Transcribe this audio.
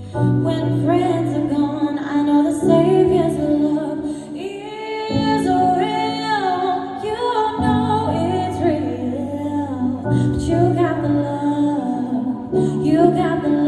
When friends are gone, I know the Savior's love is real. You know it's real. But you got the love. You got the love.